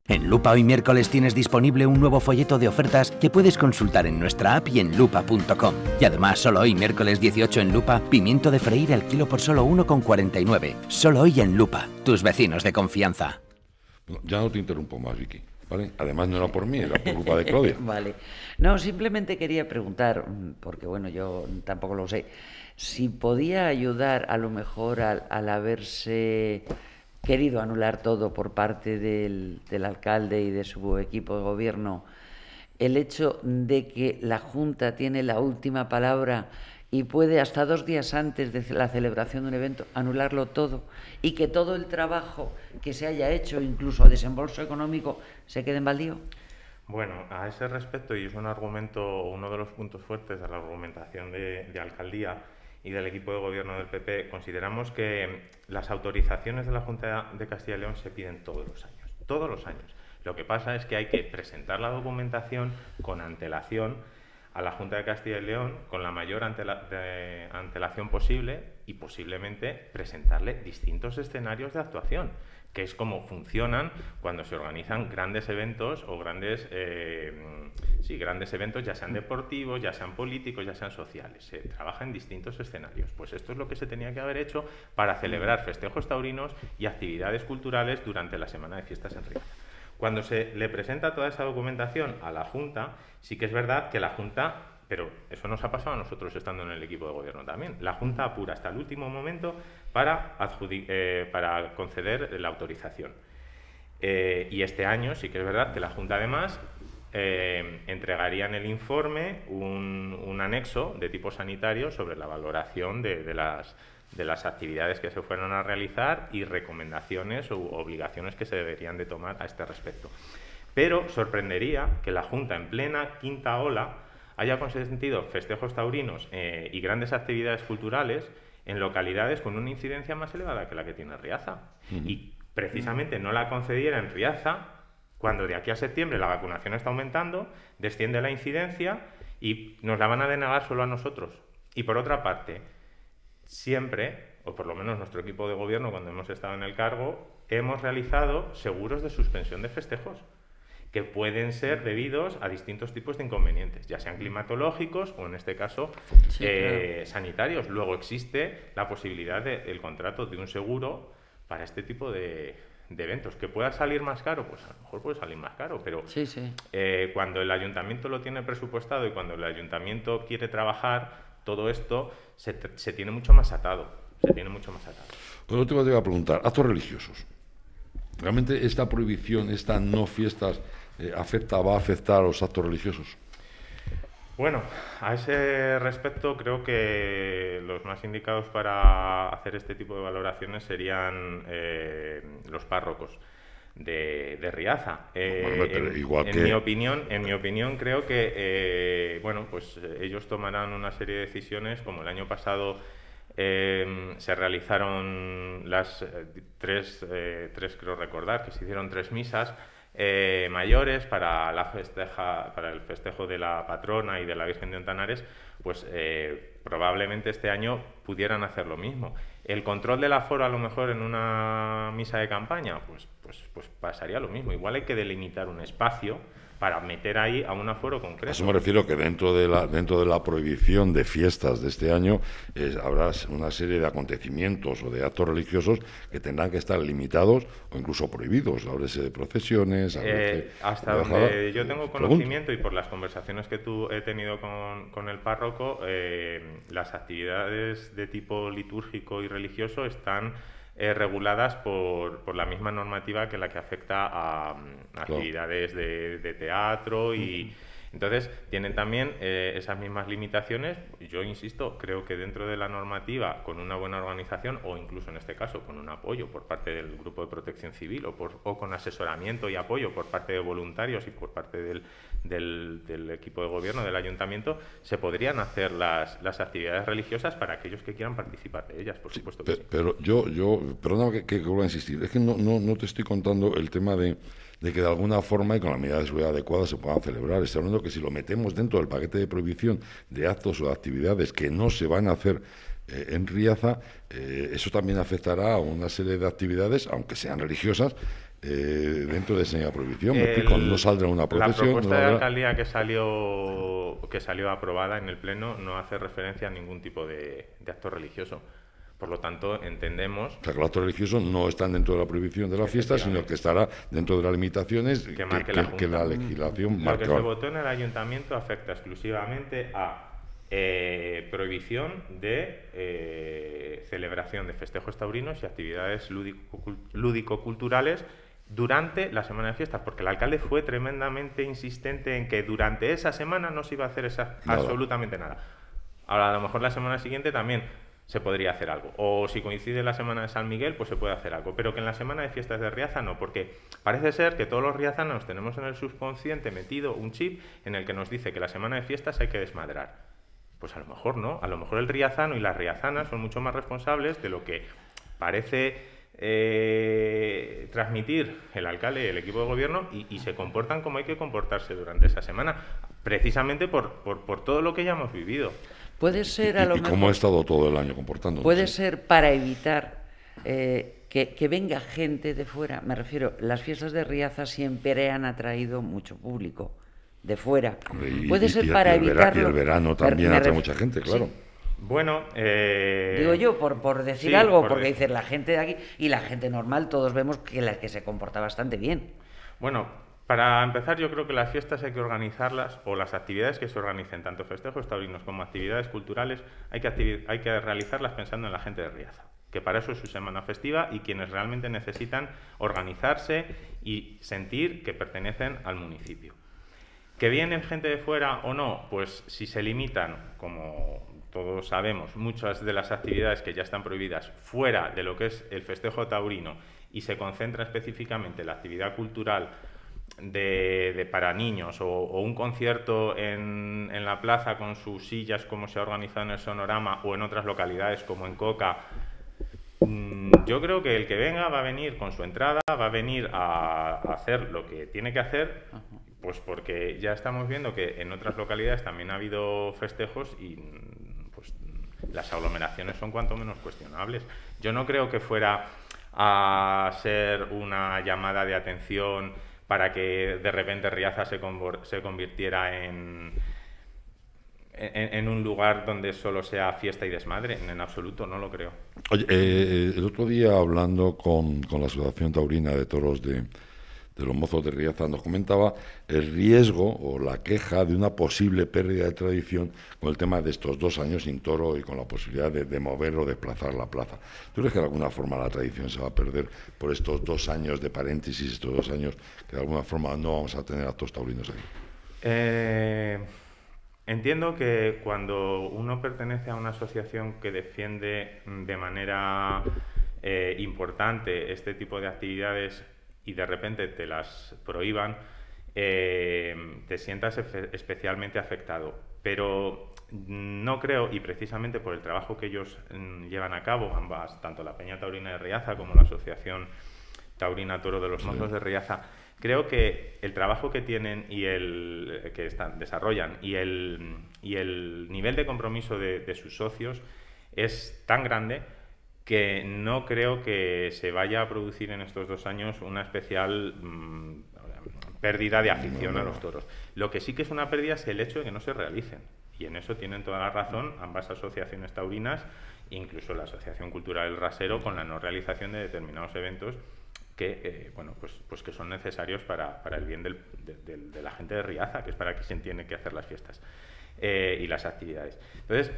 En Lupa hoy miércoles tienes disponible un nuevo folleto de ofertas que puedes consultar en nuestra app y en lupa punto com. Y además, solo hoy miércoles dieciocho en Lupa, pimiento de freír al kilo por solo uno con cuarenta y nueve. Solo hoy en Lupa, tus vecinos de confianza. Bueno, ya no te interrumpo más, Vicky, ¿vale? Además no era por mí, era por culpa de Claudia. Vale. No, simplemente quería preguntar, porque bueno, yo tampoco lo sé, si podía ayudar a lo mejor al, al haberse querido anular todo por parte del, del alcalde y de su equipo de gobierno, el hecho de que la Junta tiene la última palabra y puede hasta dos días antes de la celebración de un evento anularlo todo y que todo el trabajo que se haya hecho, incluso a desembolso económico, se quede en baldío. Bueno, a ese respecto, y es un argumento, uno de los puntos fuertes de la argumentación de, de alcaldía y del equipo de gobierno del P P, consideramos que las autorizaciones de la Junta de Castilla y León se piden todos los años, todos los años. Lo que pasa es que hay que presentar la documentación con antelación a la Junta de Castilla y León, con la mayor antela, de, antelación posible, y posiblemente presentarle distintos escenarios de actuación, que es como funcionan cuando se organizan grandes eventos o grandes, eh, sí, grandes eventos, ya sean deportivos, ya sean políticos, ya sean sociales. Se trabaja en distintos escenarios. Pues esto es lo que se tenía que haber hecho para celebrar festejos taurinos y actividades culturales durante la Semana de Fiestas en Riaza. Cuando se le presenta toda esa documentación a la Junta, sí que es verdad que la Junta, pero eso nos ha pasado a nosotros estando en el equipo de gobierno también, la Junta apura hasta el último momento para, eh, para conceder la autorización. Eh, y este año sí que es verdad que la Junta además eh, entregaría en el informe un, un anexo de tipo sanitario sobre la valoración de, de las... de las actividades que se fueran a realizar y recomendaciones u obligaciones que se deberían de tomar a este respecto. Pero sorprendería que la Junta, en plena quinta ola, haya consentido festejos taurinos eh, y grandes actividades culturales en localidades con una incidencia más elevada que la que tiene Riaza. Uh-huh. Y precisamente no la concediera en Riaza cuando de aquí a septiembre la vacunación está aumentando, desciende la incidencia y nos la van a denegar solo a nosotros. Y por otra parte, siempre, o por lo menos nuestro equipo de gobierno cuando hemos estado en el cargo, hemos realizado seguros de suspensión de festejos que pueden ser debidos a distintos tipos de inconvenientes, ya sean climatológicos o en este caso sí, eh, claro. sanitarios. Luego existe la posibilidad del contrato de un seguro para este tipo de, de eventos. ¿Que pueda salir más caro? Pues a lo mejor puede salir más caro, pero sí, sí. Eh, cuando el ayuntamiento lo tiene presupuestado y cuando el ayuntamiento quiere trabajar, todo esto se, se tiene mucho más atado, se tiene mucho más atado. Bueno, te voy a preguntar, actos religiosos. ¿Realmente esta prohibición, esta no fiestas, eh, afecta, va a afectar a los actos religiosos? Bueno, a ese respecto creo que los más indicados para hacer este tipo de valoraciones serían eh, los párrocos de, de Riaza. Eh, bueno, en, igual en que... mi opinión, en mi opinión creo que eh, bueno, pues ellos tomarán una serie de decisiones, como el año pasado eh, se realizaron las eh, tres, eh, tres creo recordar que se hicieron tres misas eh, mayores para la festeja, para el festejo de la patrona y de la Virgen de Ontanares. Pues eh, probablemente este año pudieran hacer lo mismo. El control del aforo a lo mejor en una misa de campaña, pues, pues, pues pasaría lo mismo. Igual hay que delimitar un espacio para meter ahí a un aforo concreto. A eso me refiero que dentro de la, dentro de la prohibición de fiestas de este año eh, habrá una serie de acontecimientos o de actos religiosos que tendrán que estar limitados o incluso prohibidos. Háblese de procesiones. Eh, hasta de donde yo tengo conocimiento pregunto. Y por las conversaciones que tú he tenido con, con el párroco, eh, las actividades de tipo litúrgico y religioso están Eh, reguladas por, por la misma normativa que la que afecta a, a claro. actividades de, de teatro y uh-huh. entonces tienen también eh, esas mismas limitaciones. Yo insisto, creo que dentro de la normativa, con una buena organización o incluso en este caso con un apoyo por parte del Grupo de Protección Civil o, por, o con asesoramiento y apoyo por parte de voluntarios y por parte del, del, del equipo de gobierno del ayuntamiento, se podrían hacer las, las actividades religiosas para aquellos que quieran participar de ellas, por supuesto que sí, sí. Pero yo, yo perdóname que, que, que vuelva a insistir, es que no, no, no te estoy contando el tema de, de que de alguna forma y con la medida de seguridad adecuada se puedan celebrar. Estoy hablando que si lo metemos dentro del paquete de prohibición de actos o de actividades que no se van a hacer eh, en Riaza, eh, eso también afectará a una serie de actividades, aunque sean religiosas, eh, dentro de esa prohibición. Me explico, no saldrá una procesión. La propuesta no de habrá... alcaldía que salió, que salió aprobada en el Pleno no hace referencia a ningún tipo de, de acto religioso. Por lo tanto, entendemos... O sea, que los actos religiosos no están dentro de la prohibición de la fiesta, sino que estará dentro de las limitaciones que, que, que, la, que la legislación marca. Lo que se votó en el ayuntamiento afecta exclusivamente a eh, prohibición de eh, celebración de festejos taurinos y actividades lúdico-culturales durante la semana de fiestas, porque el alcalde fue tremendamente insistente en que durante esa semana no se iba a hacer esa, nada. absolutamente nada. Ahora, a lo mejor la semana siguiente también se podría hacer algo. O si coincide la semana de San Miguel, pues se puede hacer algo. Pero que en la semana de fiestas de Riaza no, porque parece ser que todos los riazanos tenemos en el subconsciente metido un chip en el que nos dice que la semana de fiestas hay que desmadrar. Pues a lo mejor no. A lo mejor el riazano y las riazanas son mucho más responsables de lo que parece eh, transmitir el alcalde y el equipo de gobierno y, y se comportan como hay que comportarse durante esa semana, precisamente por, por, por todo lo que ya hemos vivido. Puede ser a lo ¿Y, y mejor, cómo ha estado todo el año comportándose? Puede ser para evitar eh, que, que venga gente de fuera. Me refiero, las fiestas de Riaza siempre han atraído mucho público de fuera. Hombre, y, puede ser y, para y el evitarlo. Y el verano también atrae mucha gente, claro. Sí. Bueno, eh... digo yo, por, por decir sí, algo, por porque de... dices la gente de aquí y la gente normal, todos vemos que la que se comporta bastante bien. Bueno, para empezar, yo creo que las fiestas hay que organizarlas, o las actividades que se organicen, tanto festejos taurinos como actividades culturales, hay que, activi hay que realizarlas pensando en la gente de Riaza, que para eso es su semana festiva y quienes realmente necesitan organizarse y sentir que pertenecen al municipio. ¿Que viene gente de fuera o no? Pues si se limitan, como todos sabemos, muchas de las actividades que ya están prohibidas fuera de lo que es el festejo taurino y se concentra específicamente en la actividad cultural De, de para niños o, o un concierto en, en la plaza con sus sillas como se ha organizado en el Sonorama o en otras localidades como en Coca, mmm, yo creo que el que venga va a venir con su entrada, va a venir a, a hacer lo que tiene que hacer, pues porque ya estamos viendo que en otras localidades también ha habido festejos y pues las aglomeraciones son cuanto menos cuestionables. Yo no creo que fuera a ser una llamada de atención para que de repente Riaza se, se convirtiera en, en, en un lugar donde solo sea fiesta y desmadre. En absoluto, no lo creo. Oye, eh, el otro día hablando con, con la Asociación Taurina de Toros de, de los Mozos de Riaza, nos comentaba el riesgo o la queja de una posible pérdida de tradición con el tema de estos dos años sin toro y con la posibilidad de, de mover o desplazar la plaza. ¿Tú crees que de alguna forma la tradición se va a perder por estos dos años de paréntesis, estos dos años que de alguna forma no vamos a tener actos taurinos ahí? Eh, entiendo que cuando uno pertenece a una asociación que defiende de manera eh, importante este tipo de actividades y de repente te las prohíban, eh, te sientas especialmente afectado. Pero no creo, y precisamente por el trabajo que ellos mm, llevan a cabo, ambas, tanto la Peña Taurina de Riaza como la Asociación Taurina Toro de los Mozos de Riaza, creo que el trabajo que tienen y el que están, desarrollan y el, y el nivel de compromiso de, de sus socios es tan grande que no creo que se vaya a producir en estos dos años una especial mmm, pérdida de afición no, no, no. a los toros. Lo que sí que es una pérdida es el hecho de que no se realicen. Y en eso tienen toda la razón ambas asociaciones taurinas, incluso la Asociación Cultural El Rasero, con la no realización de determinados eventos que, eh, bueno, pues, pues que son necesarios para, para el bien del, de, de, de la gente de Riaza, que es para quien tiene que hacer las fiestas eh, y las actividades. Entonces,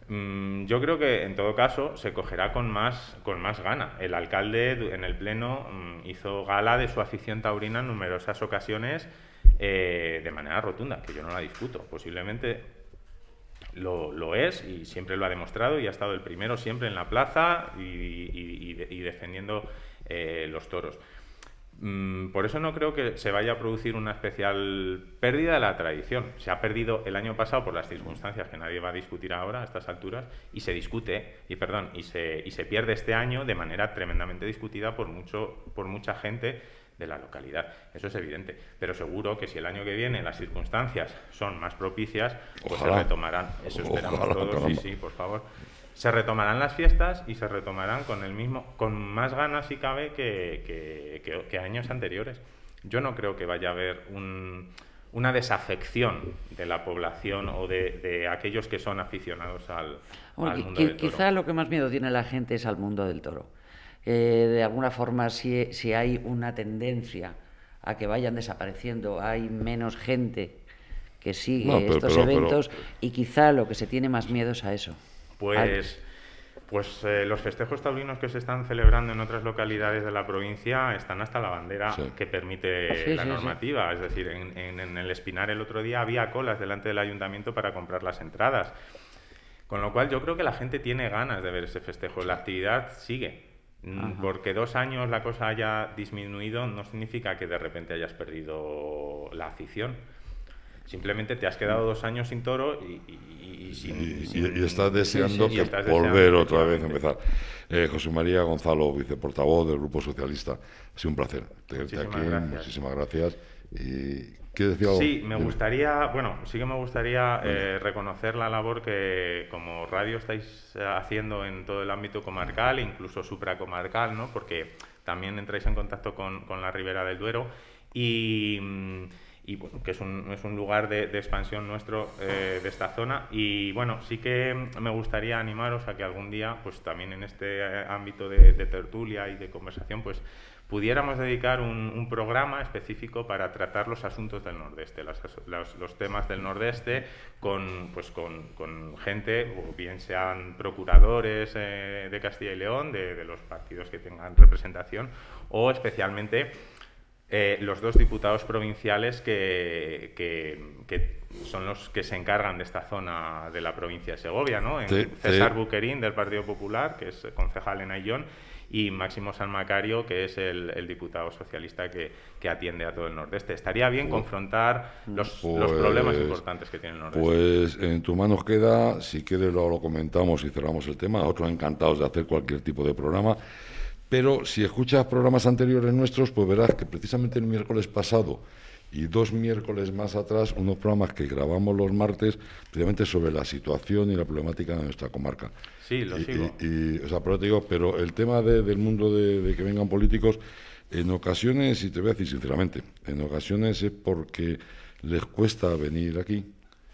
yo creo que en todo caso se cogerá con más, con más gana. El alcalde en el pleno hizo gala de su afición taurina en numerosas ocasiones eh, de manera rotunda, que yo no la discuto. Posiblemente lo, lo es y siempre lo ha demostrado y ha estado el primero siempre en la plaza y, y, y, y defendiendo eh, los toros. Por eso no creo que se vaya a producir una especial pérdida de la tradición. Se ha perdido el año pasado por las circunstancias que nadie va a discutir ahora a estas alturas y se discute, y perdón, y se, y se pierde este año de manera tremendamente discutida por, mucho, por mucha gente de la localidad. Eso es evidente. Pero seguro que si el año que viene las circunstancias son más propicias, pues ojalá se retomarán. Eso esperamos ojalá, todos. Caramba. Sí, sí, por favor. se retomarán las fiestas y se retomarán con el mismo, con más ganas si cabe que, que, que, que años anteriores. Yo no creo que vaya a haber un, una desafección de la población o de, de aquellos que son aficionados al, bueno, al mundo qui del toro. Quizá lo que más miedo tiene la gente es al mundo del toro. Eh, de alguna forma, si, si hay una tendencia a que vayan desapareciendo, hay menos gente que sigue no, pero, estos pero, eventos pero... y quizá lo que se tiene más miedo es a eso. Pues, pues eh, los festejos taurinos que se están celebrando en otras localidades de la provincia están hasta la bandera sí. que permite sí, la sí, normativa. Sí. Es decir, en, en, en el Espinar el otro día había colas delante del ayuntamiento para comprar las entradas. Con lo cual yo creo que la gente tiene ganas de ver ese festejo. La actividad sigue. Ajá. Porque dos años la cosa haya disminuido no significa que de repente hayas perdido la afición. Simplemente te has quedado dos años sin toro y, y, y, sin, y, sin, y estás deseando sí, sí, que estás volver deseando, otra vez a empezar. Eh, José María Gonzalo, viceportavoz del Grupo Socialista, ha sido un placer tenerte aquí. Gracias. Muchísimas gracias. Y ¿qué decía? Sí, me gustaría, bueno, sí que me gustaría eh, reconocer la labor que como radio estáis haciendo en todo el ámbito comarcal, incluso supracomarcal, ¿no? Porque también entráis en contacto con, con la Ribera del Duero y... y bueno, que es un, es un lugar de, de expansión nuestro eh, de esta zona y bueno, sí que me gustaría animaros a que algún día, pues también en este ámbito de, de tertulia y de conversación, pues pudiéramos dedicar un, un programa específico para tratar los asuntos del Nordeste, las, los, los temas del Nordeste con, pues con, con gente, o bien sean procuradores eh, de Castilla y León, de, de los partidos que tengan representación, o especialmente Eh, los dos diputados provinciales que, que, que son los que se encargan de esta zona de la provincia de Segovia, ¿no? En sí, César sí. Buquerín, del Partido Popular, que es concejal en Ayllón, y Máximo San Macario, que es el, el diputado socialista que, que atiende a todo el Nordeste. Estaría bien pues, confrontar los, pues, los problemas importantes que tiene el Nordeste. Pues en tu mano queda, si quieres luego lo comentamos y cerramos el tema, otros encantados de hacer cualquier tipo de programa. Pero si escuchas programas anteriores nuestros, pues verás que precisamente el miércoles pasado y dos miércoles más atrás, unos programas que grabamos los martes, precisamente sobre la situación y la problemática de nuestra comarca. Sí, lo y, sigo. Y, y, o sea, pero te digo, pero el tema de, del mundo de, de que vengan políticos, en ocasiones, y te voy a decir sinceramente, en ocasiones es porque les cuesta venir aquí,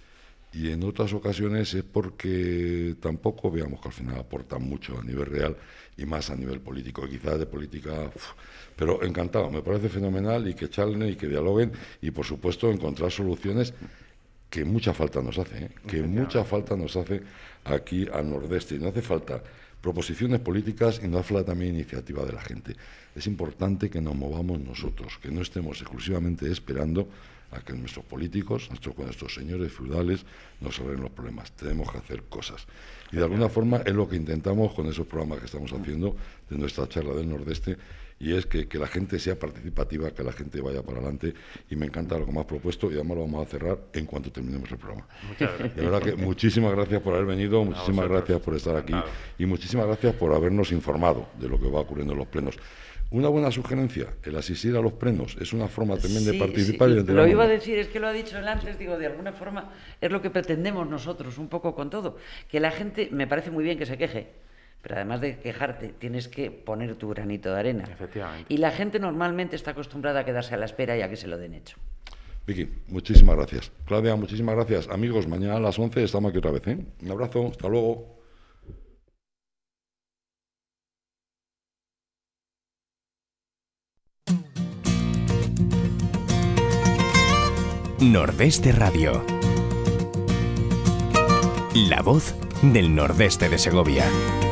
y en otras ocasiones es porque tampoco veamos que al final aportan mucho a nivel real y más a nivel político, quizás de política, uf, pero encantado, me parece fenomenal y que charlen y que dialoguen y por supuesto encontrar soluciones que mucha falta nos hace, ¿eh? que mucha falta nos hace aquí al Nordeste y no hace falta proposiciones políticas y no hace falta también iniciativa de la gente. Es importante que nos movamos nosotros, que no estemos exclusivamente esperando a que nuestros políticos, nuestros, nuestros señores feudales, nos arreglen los problemas. Tenemos que hacer cosas. Y de alguna forma es lo que intentamos con esos programas que estamos haciendo de nuestra charla del Nordeste, y es que, que la gente sea participativa, que la gente vaya para adelante, y me encanta lo que me has propuesto, y además lo vamos a cerrar en cuanto terminemos el programa. Muchas gracias. De verdad que muchísimas gracias por haber venido, muchísimas gracias por estar aquí, y muchísimas gracias por habernos informado de lo que va ocurriendo en los plenos. Una buena sugerencia, el asistir a los plenos es una forma también sí, de participar. Sí. Y de lo iba a decir, es que lo ha dicho él antes, digo, de alguna forma es lo que pretendemos nosotros un poco con todo. Que la gente, me parece muy bien que se queje, pero además de quejarte, tienes que poner tu granito de arena. Efectivamente. Y la gente normalmente está acostumbrada a quedarse a la espera y a que se lo den hecho. Vicky, muchísimas gracias. Claudia, muchísimas gracias. Amigos, mañana a las once estamos aquí otra vez, ¿eh? Un abrazo, hasta luego. Nordeste Radio. La voz del Nordeste de Segovia.